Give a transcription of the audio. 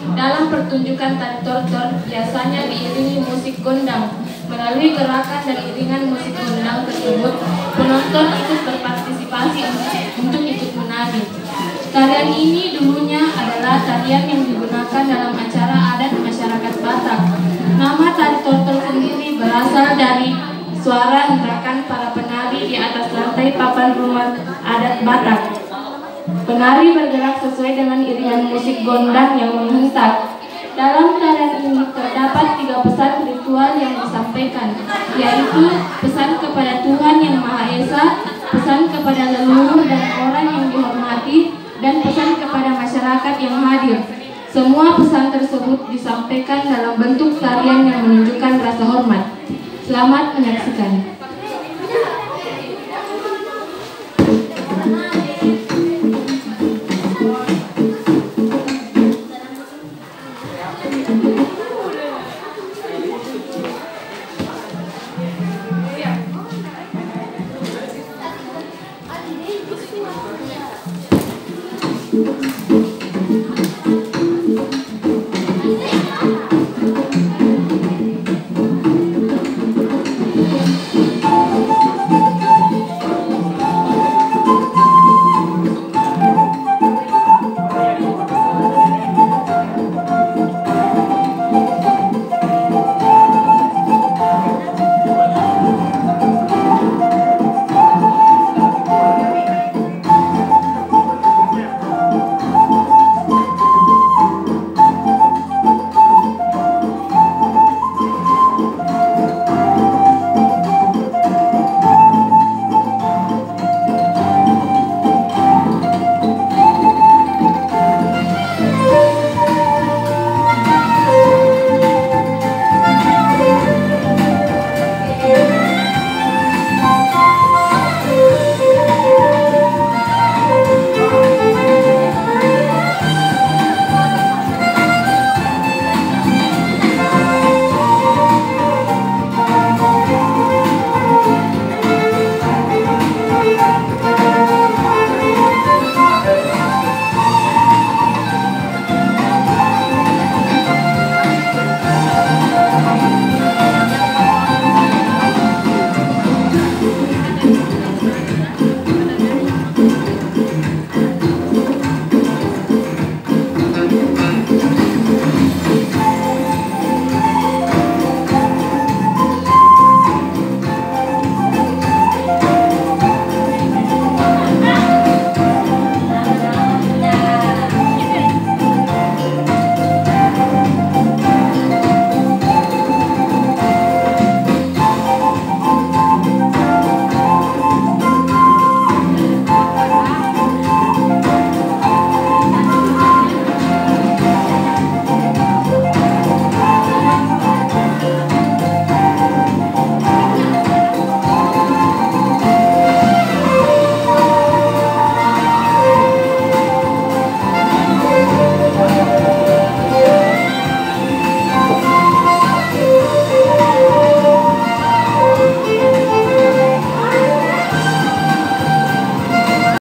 Dalam pertunjukan tari tortor biasanya diiringi musik gondang. Melalui gerakan dan iringan musik gondang tersebut, penonton ikut berpartisipasi untuk ikut menari. Tarian ini dulunya adalah tarian yang digunakan dalam acara adat masyarakat Batak. Nama tari tortor sendiri berasal dari suara hentakan para penari di atas lantai papan rumah adat Batak. Penari bergerak sesuai dengan iringan musik gondang yang menghentak. Dalam tarian ini terdapat 3 pesan ritual yang disampaikan, yaitu pesan kepada Tuhan Yang Maha Esa, pesan kepada leluhur dan orang yang dihormati, dan pesan kepada masyarakat yang hadir. Semua pesan tersebut disampaikan dalam bentuk tarian yang menunjukkan rasa hormat. Selamat menyaksikan.